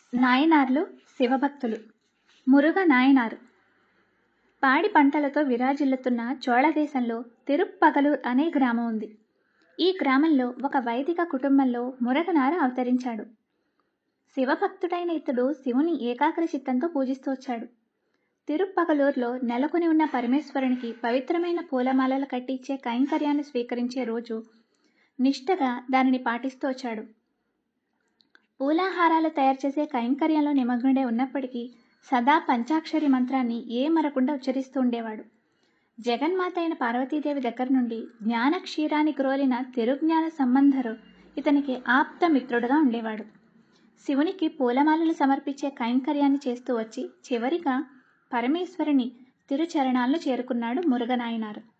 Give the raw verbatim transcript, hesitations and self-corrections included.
నాయనార్లు శివభక్తులు. మురుగ నాయనారు. పాడి పంటలతో విరాజిల్లుతున్న చోళదేశంలో తిరుప్పగలూర్ అనే గ్రామం ఉంది. ఈ గ్రామంలో ఒక వైదిక కుటుంబంలో మురగనారు అవతరించాడు. శివభక్తుడైన ఇతడు శివుని ఏకాగ్ర చిత్తంతో పూజిస్తూ వచ్చాడు. తిరుప్పగలూరులో నెలకొని ఉన్న పరమేశ్వరునికి పవిత్రమైన పూలమాలలు కట్టించే కైంకర్యాన్ని స్వీకరించే రోజు నిష్ఠగా దానిని పాటిస్తూ వచ్చాడు. పూలాహారాలు తయారు చేసే కైంకర్యంలో నిమగ్నుడే ఉన్నప్పటికీ సదా పంచాక్షరి మంత్రాన్ని ఏ మరకుండా ఉచ్చరిస్తూ ఉండేవాడు. జగన్మాత అయిన పార్వతీదేవి దగ్గర నుండి జ్ఞాన క్షీరాన్ని గ్రోలిన తిరుజ్ఞాన సంబంధరు ఇతనికి ఆప్త మిత్రుడుగా ఉండేవాడు. శివునికి పూలమాలలు సమర్పించే కైంకర్యాన్ని చేస్తూ వచ్చి చివరిగా పరమేశ్వరుని తిరుచరణాలను చేరుకున్నాడు మురుగనాయనారు.